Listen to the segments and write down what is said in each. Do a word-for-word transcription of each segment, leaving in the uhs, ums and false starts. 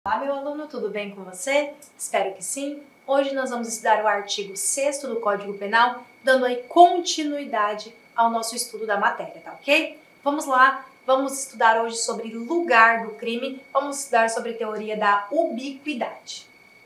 Olá, meu aluno, tudo bem com você? Espero que sim. Hoje nós vamos estudar o artigo sexto do Código Penal, dando aí continuidade ao nosso estudo da matéria, tá ok? Vamos lá, vamos estudar hoje sobre lugar do crime, vamos estudar sobre a teoria da ubiquidade.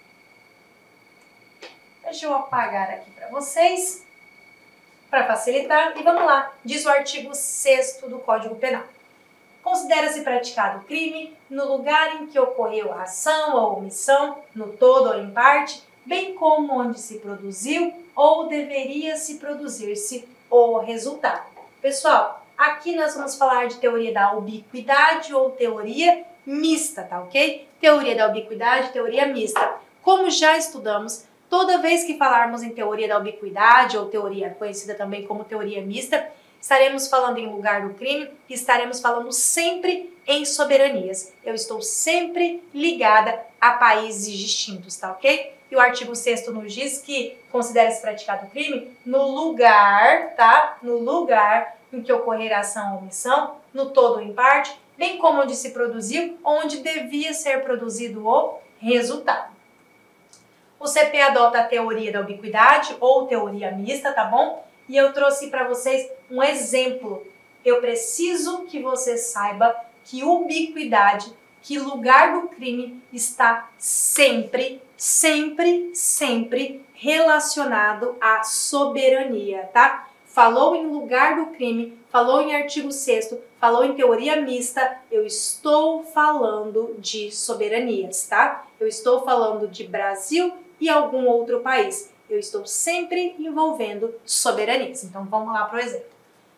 Deixa eu apagar aqui para vocês, para facilitar, e vamos lá. Diz o artigo sexto do Código Penal. Considera-se praticado o crime no lugar em que ocorreu a ação ou omissão, no todo ou em parte, bem como onde se produziu ou deveria se produzir-se o resultado. Pessoal, aqui nós vamos falar de teoria da ubiquidade ou teoria mista, tá ok? Teoria da ubiquidade, teoria mista. Como já estudamos, toda vez que falarmos em teoria da ubiquidade ou teoria conhecida também como teoria mista, estaremos falando em lugar do crime e estaremos falando sempre em soberanias. Eu estou sempre ligada a países distintos, tá ok? E o artigo sexto nos diz que considera-se praticado o crime no lugar, tá? No lugar em que ocorrer a ação ou omissão, no todo ou em parte, bem como onde se produziu, onde devia ser produzido o resultado. O C P adota a teoria da ubiquidade ou teoria mista, tá bom? E eu trouxe para vocês um exemplo. Eu preciso que você saiba que ubiquidade, que lugar do crime está sempre, sempre, sempre relacionado à soberania, tá? Falou em lugar do crime, falou em artigo sexto, falou em teoria mista, eu estou falando de soberanias, tá? Eu estou falando de Brasil e algum outro país. Eu estou sempre envolvendo soberanias. Então, vamos lá para o exemplo.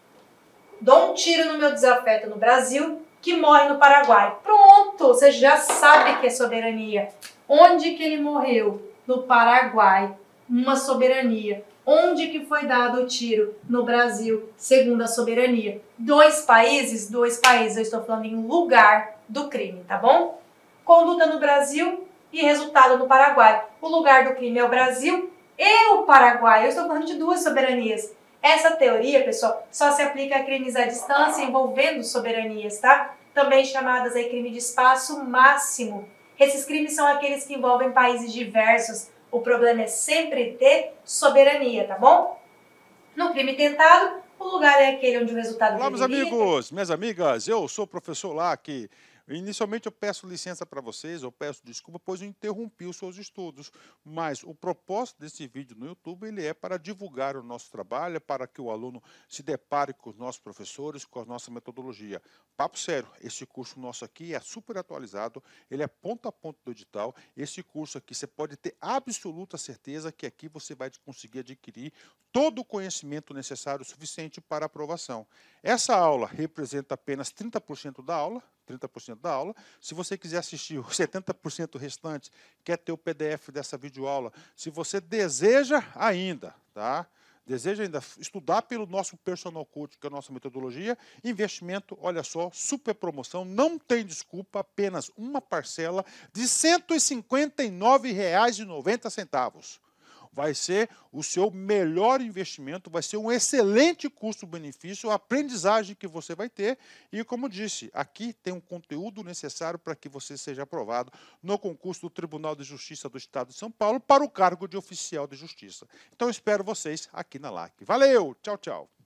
Dou um tiro no meu desafeto no Brasil, que morre no Paraguai. Pronto! Você já sabe que é soberania. Onde que ele morreu? No Paraguai. Uma soberania. Onde que foi dado o tiro? No Brasil. Segunda soberania. Dois países? Dois países. Eu estou falando em lugar do crime, tá bom? Conduta no Brasil e resultado no Paraguai. O lugar do crime é o Brasil e o Paraguai. Eu estou falando de duas soberanias. Essa teoria, pessoal, só se aplica a crimes à distância envolvendo soberanias, tá? Também chamadas aí crime de espaço máximo. Esses crimes são aqueles que envolvem países diversos. O problema é sempre ter soberania, tá bom? No crime tentado, o lugar é aquele onde o resultado Olá, meus deveria... amigos, minhas amigas, eu sou o professor Lac. Inicialmente eu peço licença para vocês, eu peço desculpa, pois eu interrompi os seus estudos, mas o propósito desse vídeo no YouTube ele é para divulgar o nosso trabalho, é para que o aluno se depare com os nossos professores, com a nossa metodologia. Papo sério, esse curso nosso aqui é super atualizado, ele é ponto a ponto do edital. Esse curso aqui você pode ter absoluta certeza que aqui você vai conseguir adquirir todo o conhecimento necessário suficiente para aprovação. Essa aula representa apenas trinta por cento da aula, trinta por cento da aula. Se você quiser assistir os setenta por cento restante, quer ter o P D F dessa videoaula, se você deseja ainda, tá? Deseja ainda estudar pelo nosso Personal Coach, que é a nossa metodologia, investimento, olha só, super promoção, não tem desculpa, apenas uma parcela de cento e cinquenta e nove reais e noventa centavos. Vai ser o seu melhor investimento, vai ser um excelente custo-benefício, a aprendizagem que você vai ter. E como disse, aqui tem um conteúdo necessário para que você seja aprovado no concurso do Tribunal de Justiça do Estado de São Paulo para o cargo de oficial de justiça. Então eu espero vocês aqui na Lac. Valeu, tchau, tchau.